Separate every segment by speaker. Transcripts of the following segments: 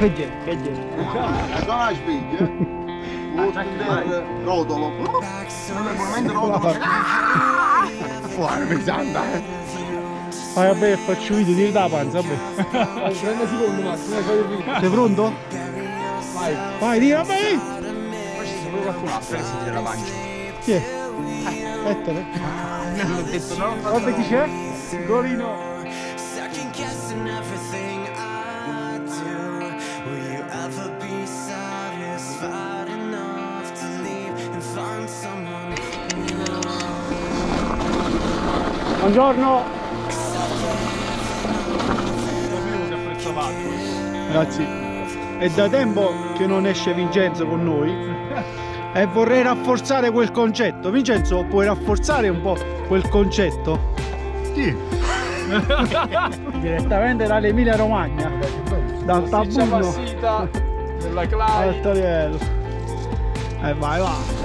Speaker 1: Che c'è?
Speaker 2: Sono la spiglia. Rotolo. Fuori, mi santa.
Speaker 1: Vabbè, faccio video, tiri da panza, vabbè.
Speaker 3: 30 secondi massimo, fai il video.
Speaker 1: Sei pronto?
Speaker 3: Vai.
Speaker 1: Vai, tira, vai!
Speaker 3: Poi ci sono qualcun altro che si tira la pancia.
Speaker 1: Chi è? Ettore?
Speaker 3: Non l'ho detto, no?
Speaker 1: Guarda chi c'è? Gorino. Buongiorno. Grazie. È da tempo che non esce Vincenzo con noi e vorrei rafforzare quel concetto. Vincenzo, puoi rafforzare un po' quel concetto?
Speaker 2: Sì.
Speaker 1: Direttamente dall'Emilia Romagna, dal Tabullo
Speaker 3: della Clay.
Speaker 1: al Toriello. E vai, va.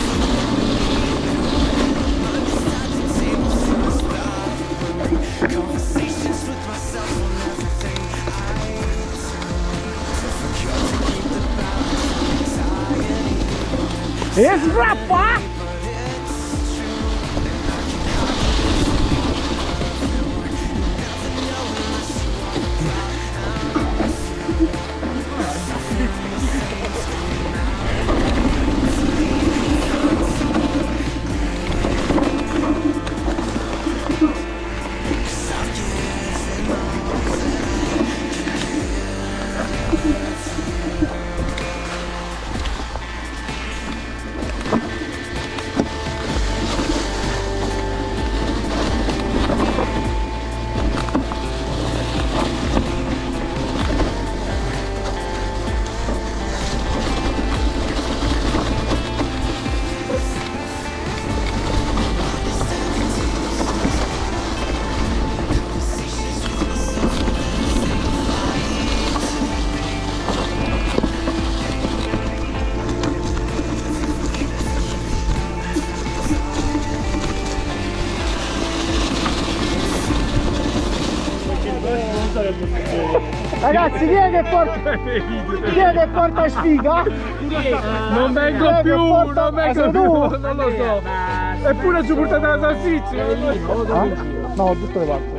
Speaker 1: E sgrappa! Ragazzi, chi è che porta sfiga?
Speaker 3: Non vengo più, non vengo più, non lo so. Eppure ci portate la salsiccia.
Speaker 1: No, tutte le parti.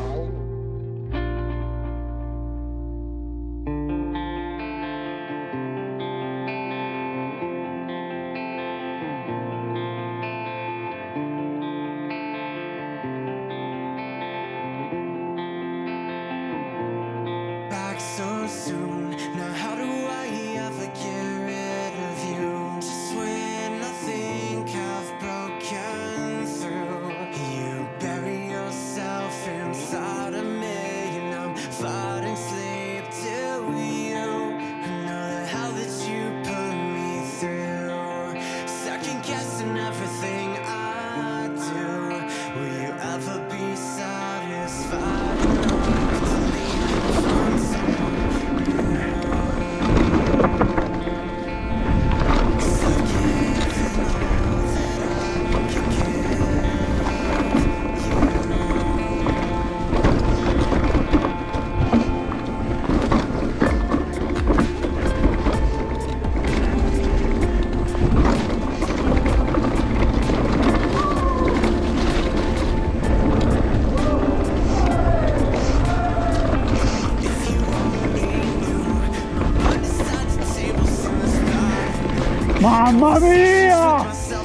Speaker 4: So soon, now how do I ever get rid of you? Just when I think I've broken through, you bury yourself inside of me, and I'm fighting sleep to you. I know the hell that you put me through, second guessing everything I do. Will you ever be satisfied enough to leave from someone?
Speaker 1: Mamma mia!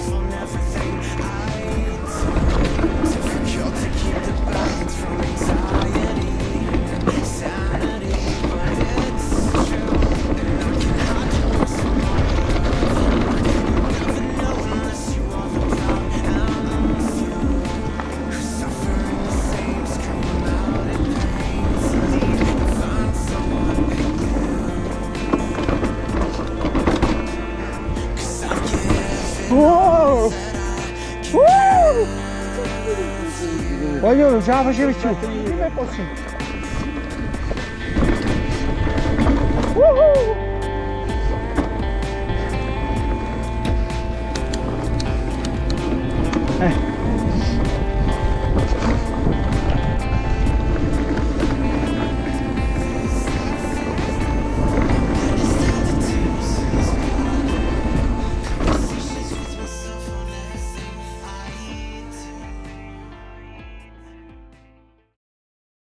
Speaker 1: Wow! Voglio, non ce la facevi più. Come è possibile?